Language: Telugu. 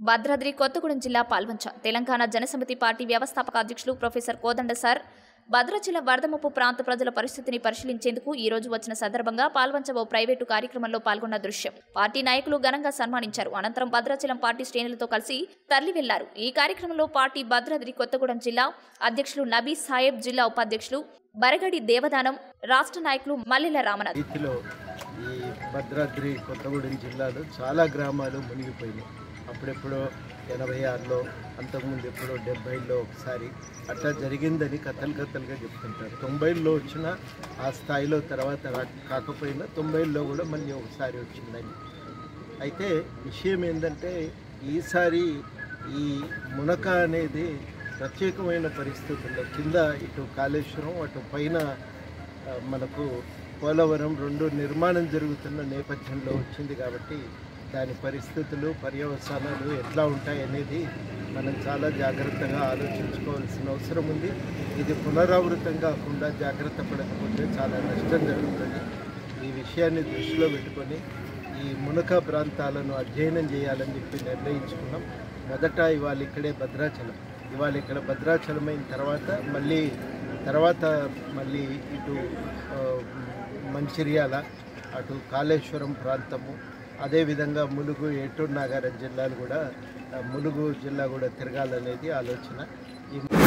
భద్రాద్రి కొత్తగూడెం జిల్లా పాల్వంచ తెలంగాణ జనసమితి పార్టీ వ్యవస్థాపక అధ్యక్షులు ప్రొఫెసర్ కోదండ సార్ భద్రాచలం వరద ముప్పు ప్రాంత ప్రజల పరిస్థితిని పరిశీలించేందుకు ఈ రోజు వచ్చిన సందర్భంగా పాల్వంచ ఓ ప్రైవేటు కార్యక్రమంలో పాల్గొన్న దృశ్యం పార్టీ నాయకులు ఘనంగా సన్మానించారు. అనంతరం భద్రాచలం పార్టీ శ్రేణులతో కలిసి తరలి వెళ్లారు. ఈ కార్యక్రమంలో పార్టీ భద్రాద్రి కొత్తగూడెం జిల్లా అధ్యక్షులు నబీ సాహెబ్, జిల్లా ఉపాధ్యక్షులు బరగడి దేవదానం, రాష్ట్ర నాయకులు మల్లెల రామనాథ్. ఈ భద్రాద్రి కొత్తగూడెం జిల్లాలో చాలా గ్రామాలు మునిగిపోయినాయి. అప్పుడెప్పుడో 86లో, అంతకుముందు ఎప్పుడో 70లో ఒకసారి అట్లా జరిగిందని కథలుగా చెప్తుంటారు. 90లో వచ్చిన ఆ స్థాయిలో తర్వాత కాకపోయినా 90లో కూడా మళ్ళీ ఒకసారి వచ్చిందని. అయితే విషయం ఏంటంటే ఈసారి ఈ మునక అనేది ప్రత్యేకమైన పరిస్థితుల్లో కింద ఇటు కాళేశ్వరం అటు పైన మనకు పోలవరం రెండు నిర్మాణం జరుగుతున్న నేపథ్యంలో వచ్చింది. కాబట్టి దాని పరిస్థితులు పర్యవసానాలు ఎట్లా ఉంటాయనేది మనం చాలా జాగ్రత్తగా ఆలోచించుకోవాల్సిన అవసరం ఉంది. ఇది పునరావృతం కాకుండా జాగ్రత్త పడకపోతే చాలా నష్టం జరుగుతుంది. ఈ విషయాన్ని దృష్టిలో పెట్టుకొని ఈ మునక ప్రాంతాలను అధ్యయనం చేయాలని చెప్పి నిర్ణయించుకున్నాం. మొదట ఇవాళ ఇక్కడే భద్రాచలం, ఇవాళ ఇక్కడ భద్రాచలం అయిన తర్వాత మళ్ళీ ఇటు మంచిర్యాల, అటు కాళేశ్వరం ప్రాంతము, అదేవిధంగా ములుగు, ఏటూరు నాగారం జిల్లాలు కూడా, ములుగు జిల్లా కూడా తిరగాలనేది ఆలోచన.